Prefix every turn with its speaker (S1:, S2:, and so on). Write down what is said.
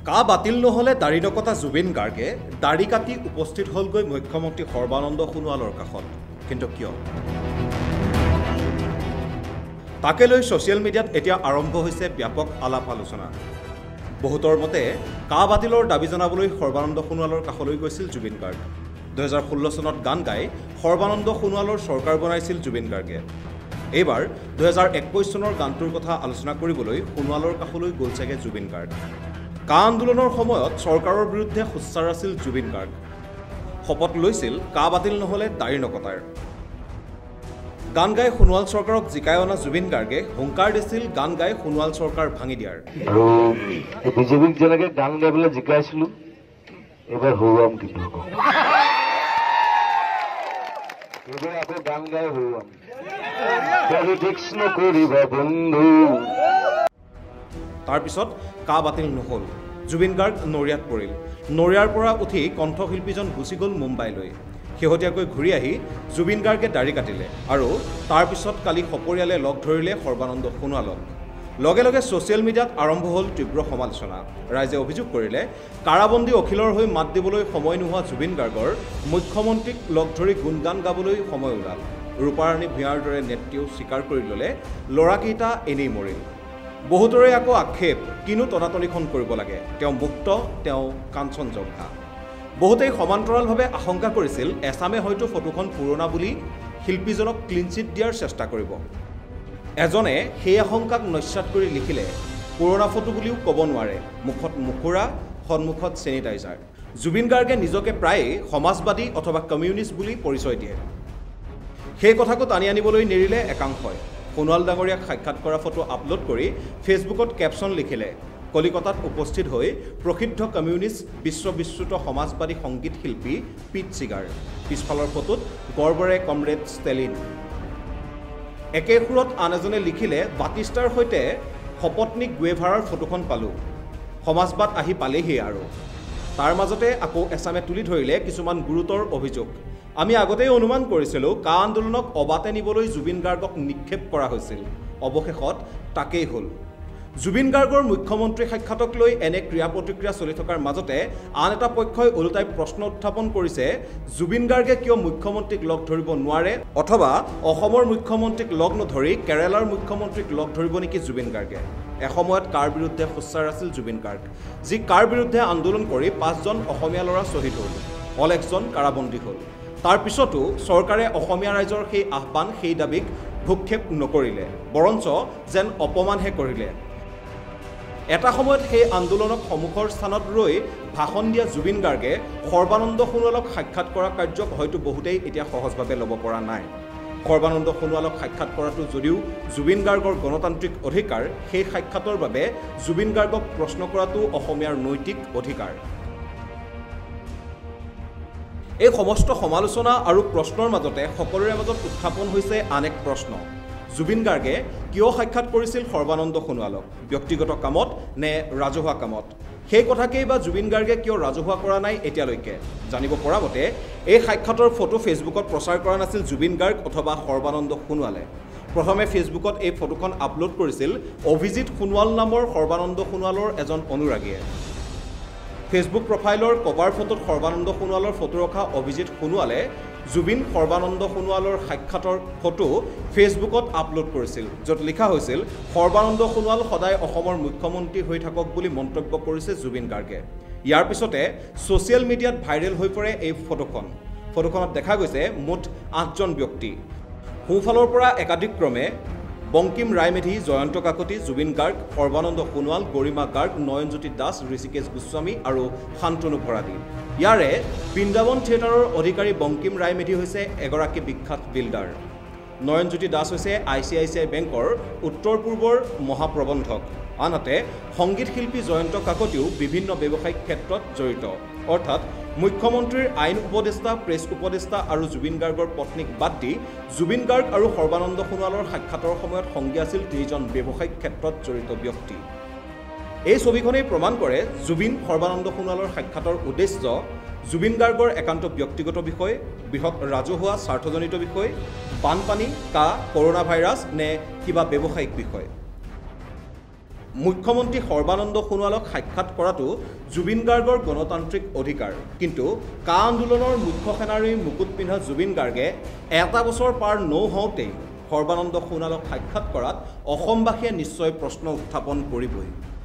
S1: কা বাতিল নহলে দাড়ি নকটা জুবিন গাৰ্গে দাড়ি কাটি উপস্থিত হলগৈ মুখ্যমন্ত্ৰী সৰ্বানন্দ সোণোৱালৰ কাষত কিন্তু কিয় তাকে লৈ ছ'চিয়েল মিডিয়াত এতিয়া আৰম্ভ হৈছে ব্যাপক আলাপ আলোচনা বহুতৰ মতে কা বাতিলৰ দাবী জনাবলৈ সৰ্বানন্দ সোণোৱালৰ কাষলৈ গৈছিল জুবিন গাৰ্গ 2016 চনত গান গাই সৰ্বানন্দ সোণোৱালৰ চৰকাৰ বনাইছিল জুবিন গাৰ্গে এইবাৰ 2021 চনৰ গানটোৰ কথা আলোচনা কৰিবলৈ সোণোৱালৰ কাষলৈ গ'ল চাগে জুবিন গাৰ্গ কা আন্দোলনৰ সময়ত চৰকাৰৰ বিৰুদ্ধে খুচ্চাৰ আছিল জুবিন গাৰ্গ শপত লৈছিল কা বাতিল নহলে দাড়ি নকটাৰ গান গাই সোণোৱাল চৰকাৰক জিকাই অনা জুবিন গাৰ্গে হুংকাৰ দিছিল গান গাই সোণোৱাল চৰকাৰ ভাঙি দিয়াৰ
S2: আৰু এই বিজেপিক যেনেকৈ গান গাবলৈ জিকাইছিলো এবাৰ হৰুৱাম কিন্তু এবাৰ আকৌ গান গাই হৰুৱাম পলিটিক্স নকৰিবা বন্ধু
S1: তাৰ পিছত কা বাতিল নহল জুবিন গাৰ্গ নৰিয়াত পৰিল নৰিয়াৰ পৰা উঠি কণ্ঠশিল্পীজন গুচি গ'ল মুম্বাইলৈ শেহতীয়াকৈ ঘূৰি আহি জুবিন গাৰ্গে দাড়ি কাটিলে আৰু তাৰ পিছত কালি সপৰিয়ালে লগ ধৰিলে সৰ্বানন্দ সোণোৱালক লগে লগে ছ'চিয়েল মিডিয়াত আৰম্ভ হ'ল তীব্ৰ সমালোচনা ৰাইজে অভিযোগ কৰিলে কাৰাবন্দী অখিলৰ হৈ মাত দিবলৈ সময় নোহোৱা জুবিন গাৰ্গৰ মুখ্যমন্ত্ৰীক লগ ধৰি গুণগান গাবলৈ সময় ওলাল ৰূপাৰাণী ভূঞাৰ দৰে নেত্ৰীও স্বীকাৰ কৰি ল'লে ল'ৰাকেইটা এনেই মৰিল বহুতৰে আকৌ আক্ষেপ কিনো টনাটনিখন কৰিব লাগে তেওঁ মুক্ত তেওঁ কাঞ্চনজংঘা বহুতেই সমান্তৰালভাৱে আশংকা কৰিছিল এছামে হয়তো ফটোখন পুৰণা বুলি শিল্পীজনক ক্লিনচিট দিয়াৰ চেষ্টা কৰিব এজনে সেই আশংকাক নস্যাৎ কৰি লিখিলে পুৰণা ফটো বুলিও ক'ব নোৱাৰে মুখত মুখুৰা সন্মুখত চেনিটাইজাৰ জুবিন গাৰ্গে নিজকে প্ৰায়ে সমাজবাদী অথবা কমিউনিষ্ট বুলি পৰিচয় দিয়ে সেই কথাকো টানি আনিবলৈ নেৰিলে একাংশই সোণোৱাল ডাঙৰীয়াক সাক্ষাৎ কৰা ফটো আপলোড কৰি ফেচবুকত কেপশ্যন লিখিলে কলিকতাত উপস্থিত হৈ প্ৰসিদ্ধ কমিউনিষ্ট বিশ্ববিশ্ৰুত সমাজবাদী সংগীত শিল্পী পিট চিগাৰ পিছফালৰ ফটোত গৰ্বৰে কমৰেড ষ্টেলিন একে সুৰত আন এজনে লিখিলে বাটিষ্টাৰ সৈতে সপত্নীক গুৱেভাৰাৰ ফটোখন পালোঁ সমাজবাদ আহি পালেহি আৰু তাৰ মাজতে আকৌ এছামে তুলি ধৰিলে কিছুমান গুৰুতৰ অভিযোগ আমি আগতেই অনুমান কৰিছিলোঁ কা আন্দোলনক অবাতে নিবলৈ জুবিন গাৰ্গক নিক্ষেপ কৰা হৈছিল অৱশেষত তাকেই হ'ল জুবিন গাৰ্গৰ মুখ্যমন্ত্ৰী সাক্ষাতক লৈ এনে ক্ৰিয়া প্ৰতিক্ৰিয়া চলি থকাৰ মাজতে আন এটা পক্ষই ওলোটাই প্ৰশ্ন উত্থাপন কৰিছে জুবিন গাৰ্গে কিয় মুখ্যমন্ত্ৰীক লগ ধৰিব নোৱাৰে অথবা অসমৰ মুখ্যমন্ত্ৰীক লগ নধৰি কেৰালাৰ মুখ্যমন্ত্ৰীক লগ ধৰিব নেকি জুবিন গাৰ্গে এসময়ত কাৰ বিৰুদ্ধে খুচ্চাৰ আছিল জুবিন গাৰ্গ যি কাৰ বিৰুদ্ধে আন্দোলন কৰি 5জন অসমীয়া ল'ৰা শ্বহীদ হ'ল অলেখজন কাৰাবন্দী হ'ল তাৰ পিছতো চৰকাৰে অসমীয়া ৰাইজৰ সেই আহ্বান সেই দাবীক ভূক্ষেপ নকৰিলে বৰঞ্চ যেন অপমানহে কৰিলে এটা সময়ত সেই আন্দোলনক সন্মুখৰ স্থানত ৰৈ ভাষণ দিয়া জুবিন গাৰ্গে সৰ্বানন্দ সোণোৱালক সাক্ষাৎ কৰা কাৰ্যক হয়তো বহুতেই এতিয়া সহজভাৱে ল'ব পৰা নাই সৰ্বানন্দ সোণোৱালক সাক্ষাৎ কৰাটো যদিও জুবিন গাৰ্গৰ গণতান্ত্ৰিক অধিকাৰ সেই সাক্ষাতৰ বাবে জুবিন গাৰ্গক প্ৰশ্ন কৰাটো অসমীয়াৰ নৈতিক অধিকাৰ এই সমস্ত সমালোচনা আৰু প্ৰশ্নৰ মাজতে সকলোৰে মাজত উত্থাপন হৈছে আন এক প্ৰশ্ন জুবিন গাৰ্গে কিয় সাক্ষাৎ কৰিছিল সৰ্বানন্দ সোণোৱালক ব্যক্তিগত কামত নে ৰাজহুৱা কামত সেই কথাকেই বা জুবিন গাৰ্গে কিয় ৰাজহুৱা কৰা নাই এতিয়ালৈকে জানিব পৰা মতে এই সাক্ষাতৰ ফটো ফেচবুকত প্ৰচাৰ কৰা নাছিল জুবিন গাৰ্গ অথবা সৰ্বানন্দ সোণোৱালে প্ৰথমে ফেচবুকত এই ফটোখন আপলোড কৰিছিল অভিজিত সোণোৱাল নামৰ সৰ্বানন্দ সোণোৱালৰ এজন অনুৰাগীয়ে ফেচবুক প্ৰফাইলৰ কভাৰ ফটোত সৰ্বানন্দ সোণোৱালৰ ফটো ৰখা অভিজিত সোণোৱালে জুবিন সৰ্বানন্দ সোণোৱালৰ সাক্ষাতৰ ফটো ফেচবুকত আপলোড কৰিছিল য'ত লিখা হৈছিল সৰ্বানন্দ সোণোৱাল সদায় অসমৰ মুখ্যমন্ত্ৰী হৈ থাকক বুলি মন্তব্য কৰিছে জুবিন গাৰ্গে ইয়াৰ পিছতে ছ'চিয়েল মিডিয়াত ভাইৰেল হৈ পৰে এই ফটোখনত দেখা গৈছে মুঠ 8জন ব্যক্তি সোঁফালৰ পৰা একাধিক্ৰমে বংকিম ৰায়মেধি জয়ন্ত কাকতি জুবিন গাৰ্গ সৰ্বানন্দ সোণোৱাল গৰিমা গাৰ্গ নয়নজ্যোতি দাস ঋষিকেশ গোস্বামী আৰু শান্তনু ভৰাদী ইয়াৰে বৃন্দাবন থিয়েটাৰৰ অধিকাৰী বংকিম ৰায়মেধি হৈছে এগৰাকী বিখ্যাত বিল্ডাৰ নয়নজ্যোতি দাস হৈছে ICICI বেংকৰ উত্তৰ পূৰ্বৰ মহাপ্ৰবন্ধক আনহাতে সংগীত শিল্পী জয়ন্ত কাকতিও বিভিন্ন ব্যৱসায়িক ক্ষেত্ৰত জড়িত অৰ্থাৎ মুখ্যমন্ত্ৰীৰ আইন উপদেষ্টা প্ৰেছ উপদেষ্টা আৰু জুবিন গাৰ্গৰ পত্নীক বাদ দি জুবিন গাৰ্গ আৰু সৰ্বানন্দ সোণোৱালৰ সাক্ষাতৰ সময়ত সংগী আছিল 3জন ব্যৱসায়িক ক্ষেত্ৰত জড়িত ব্যক্তি এই ছবিখনেই প্ৰমাণ কৰে জুবিন সৰ্বানন্দ সোণোৱালৰ সাক্ষাতৰ উদ্দেশ্য জুবিন গাৰ্গৰ একান্ত ব্যক্তিগত বিষয় বৃহৎ ৰাজহুৱা স্বাৰ্থজনিত বিষয় বানপানী কা কৰোনা ভাইৰাছ নে কিবা ব্যৱসায়িক বিষয় মুখ্যমন্ত্ৰী সৰ্বানন্দ সোণোৱালক সাক্ষাৎ কৰাটো জুবিন গাৰ্গৰ গণতান্ত্ৰিক অধিকাৰ কিন্তু কা আন্দোলনৰ মুখ্য সেনাৰী মুকুট পিন্ধা জুবিন গাৰ্গে এটা বছৰ পাৰ নহওঁতেই সৰ্বানন্দ সোণোৱালক সাক্ষাৎ কৰাত অসমবাসীয়ে নিশ্চয় প্ৰশ্ন উত্থাপন কৰিবই।